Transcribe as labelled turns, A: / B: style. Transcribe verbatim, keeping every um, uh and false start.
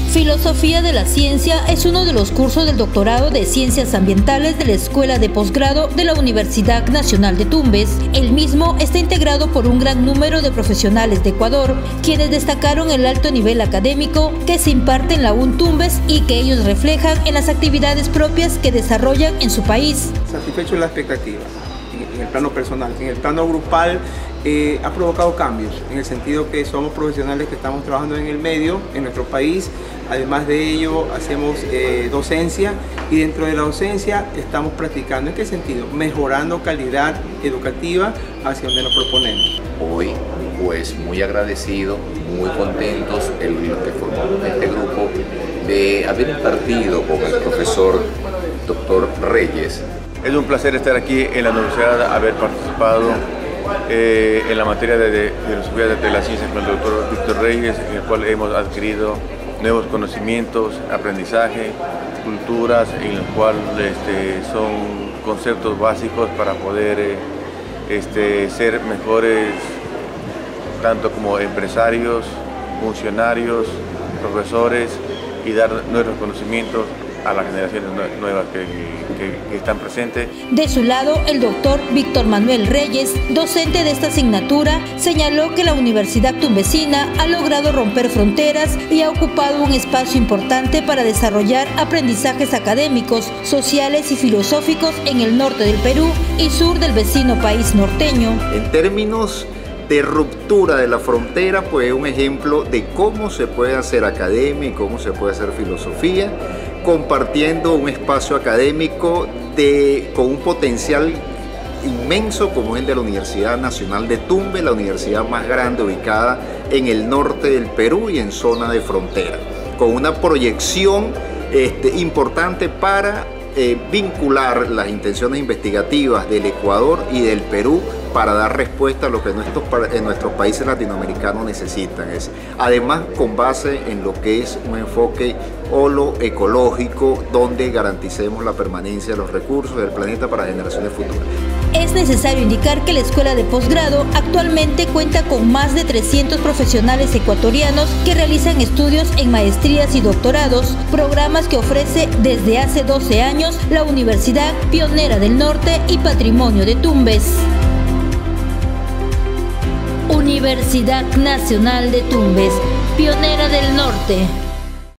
A: Filosofía de la Ciencia es uno de los cursos del doctorado de Ciencias Ambientales de la Escuela de Posgrado de la Universidad Nacional de Tumbes. El mismo está integrado por un gran número de profesionales de Ecuador, quienes destacaron el alto nivel académico que se imparte en la U N Tumbes y que ellos reflejan en las actividades propias que desarrollan en su país.
B: Satisfecho de la expectativa, en el plano personal, en el plano grupal. Eh, ha provocado cambios, en el sentido que somos profesionales que estamos trabajando en el medio, en nuestro país. Además de ello, hacemos eh, docencia, y dentro de la docencia estamos practicando. ¿En qué sentido? Mejorando calidad educativa hacia donde nos proponemos.
C: Hoy, pues muy agradecido, muy contentos, el, los que formamos este grupo, de haber impartido con el profesor doctor Reyes.
D: Es un placer estar aquí en la universidad, haber participado Eh, en la materia de, de, de filosofía de la ciencia con el doctor Víctor Reyes, en el cual hemos adquirido nuevos conocimientos, aprendizaje, culturas, en el cual este, son conceptos básicos para poder eh, este, ser mejores tanto como empresarios, funcionarios, profesores, y dar nuevos conocimientos a las generaciones nuevas que, que, que están presentes.
A: De su lado, el doctor Víctor Manuel Reyes, docente de esta asignatura, señaló que la Universidad Tumbesina ha logrado romper fronteras y ha ocupado un espacio importante para desarrollar aprendizajes académicos, sociales y filosóficos en el norte del Perú y sur del vecino país norteño.
E: En términos de ruptura de la frontera, pues es un ejemplo de cómo se puede hacer academia y cómo se puede hacer filosofía, compartiendo un espacio académico de, con un potencial inmenso como es el de la Universidad Nacional de Tumbes, la universidad más grande ubicada en el norte del Perú y en zona de frontera, con una proyección este, importante para eh, vincular las intenciones investigativas del Ecuador y del Perú para dar respuesta a lo que nuestros, en nuestros países latinoamericanos necesitan. Es, además, con base en lo que es un enfoque holoecológico, donde garanticemos la permanencia de los recursos del planeta para generaciones futuras.
A: Es necesario indicar que la Escuela de Posgrado actualmente cuenta con más de trescientos profesionales ecuatorianos que realizan estudios en maestrías y doctorados, programas que ofrece desde hace doce años la Universidad Pionera del Norte y Patrimonio de Tumbes. Universidad Nacional de Tumbes, pionera del norte.